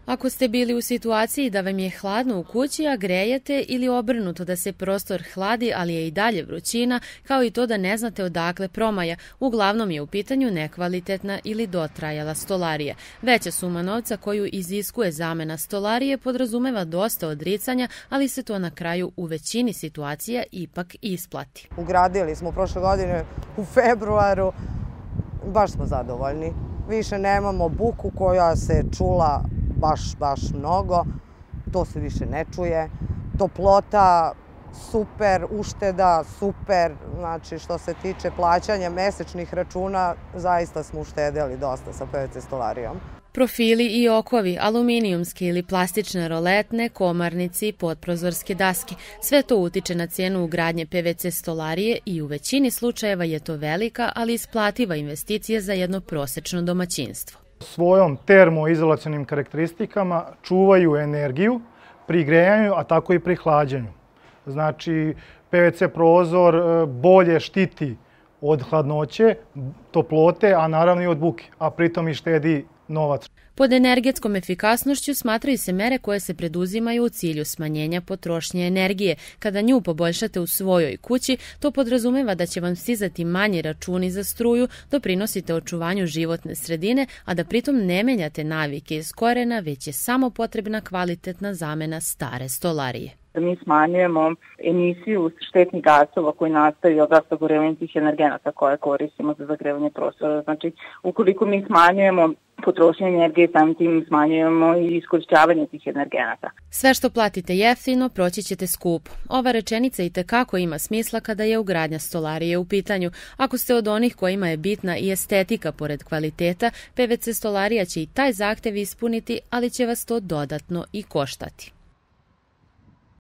Ako ste bili u situaciji da vam je hladno u kući, a grejete, ili obrnuto da se prostor hladi, ali je i dalje vrućina, kao i to da ne znate odakle promaja, uglavnom je u pitanju nekvalitetna ili dotrajala stolarija. Veća suma novca koju iziskuje zamena stolarije podrazumeva dosta odricanja, ali se to na kraju u većini situacija ipak isplati. Ugradili smo prošle godine u februaru, baš smo zadovoljni. Više nemamo buku koja se čula baš mnogo, to se više ne čuje. Toplota, super, ušteda, super, znači što se tiče plaćanja mesečnih računa, zaista smo uštedeli dosta sa PVC stolarijom. Profili i okovi, aluminijumske ili plastične roletne, komarnici, potprozorske daske, sve to utiče na cijenu ugradnje PVC stolarije i u većini slučajeva je to velika, ali isplativa investicija za jedno prosečno domaćinstvo. Svojom termoizolacionim karakteristikama čuvaju energiju pri grejanju, a tako i pri hlađenju. Znači, PVC prozor bolje štiti od hladnoće, toplote, a naravno i od buke, a pritom i štedi novac. Pod energetskom efikasnošću smatraju se mere koje se preduzimaju u cilju smanjenja potrošnje energije. Kada nju poboljšate u svojoj kući, to podrazumeva da će vam stizati manji računi za struju, doprinosite očuvanju životne sredine, a da pritom ne menjate navike iz korena, već je samo potrebna kvalitetna zamena stare stolarije. Mi smanjujemo emisiju štetnih gasova koji nastaju od sagorevanja tih energenata koje koristimo za zagrevanje prostora. Znači, ukoliko mi smanjujemo potrošnje energije, samim tim smanjujemo i iskorišćavanje tih energenata. Sve što platite jeftino, proći ćete skupo. Ova rečenica i tekako ima smisla kada je ugradnja stolarije u pitanju. Ako ste od onih kojima je bitna i estetika pored kvaliteta, PVC stolarija će i taj zahtev ispuniti, ali će vas to dodatno i koštati.